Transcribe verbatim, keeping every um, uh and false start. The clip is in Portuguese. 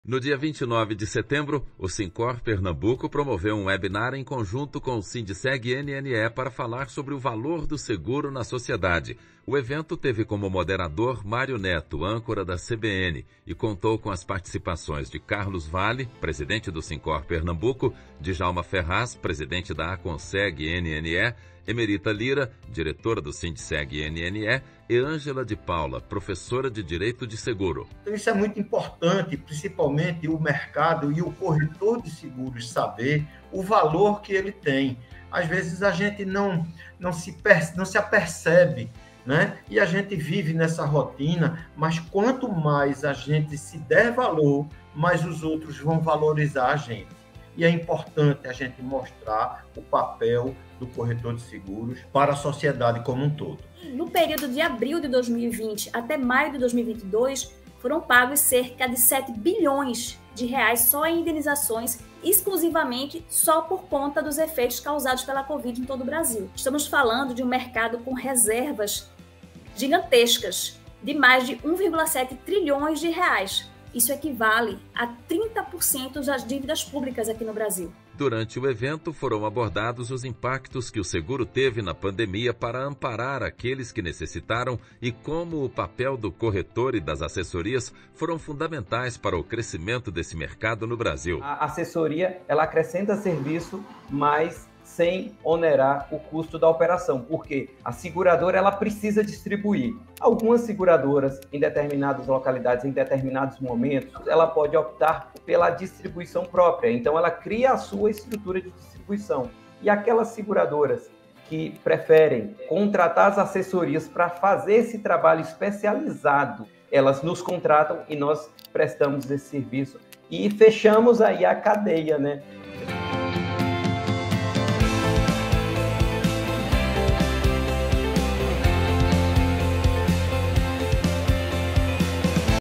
No dia vinte e nove de setembro, o Sincor Pernambuco promoveu um webinar em conjunto com o Sindiceg N N E para falar sobre o valor do seguro na sociedade. O evento teve como moderador Mário Neto, âncora da C B N, e contou com as participações de Carlos Vale, presidente do Sincor Pernambuco, Djalma Ferraz, presidente da Aconseg N N E, Emerita Lira, diretora do Sindiceg N N E, e Ângela de Paula, professora de Direito de Seguro. Então, isso é muito importante, principalmente o mercado e o corretor de seguros saber o valor que ele tem. Às vezes a gente não, não, se, não se apercebe, né? E a gente vive nessa rotina, mas quanto mais a gente se der valor, mais os outros vão valorizar a gente. E é importante a gente mostrar o papel do corretor de seguros para a sociedade como um todo. No período de abril de dois mil e vinte até maio de dois mil e vinte e dois, foram pagos cerca de sete bilhões de reais só em indenizações, exclusivamente só por conta dos efeitos causados pela Covid em todo o Brasil. Estamos falando de um mercado com reservas gigantescas, de mais de um vírgula sete trilhões de reais. Isso equivale a trinta por cento das dívidas públicas aqui no Brasil. Durante o evento, foram abordados os impactos que o seguro teve na pandemia para amparar aqueles que necessitaram e como o papel do corretor e das assessorias foram fundamentais para o crescimento desse mercado no Brasil. A assessoria, ela acrescenta serviço, mas sem onerar o custo da operação, porque a seguradora ela precisa distribuir. Algumas seguradoras, em determinadas localidades, em determinados momentos, ela pode optar pela distribuição própria, então ela cria a sua estrutura de distribuição. E aquelas seguradoras que preferem contratar as assessorias para fazer esse trabalho especializado, elas nos contratam e nós prestamos esse serviço e fechamos aí a cadeia, né?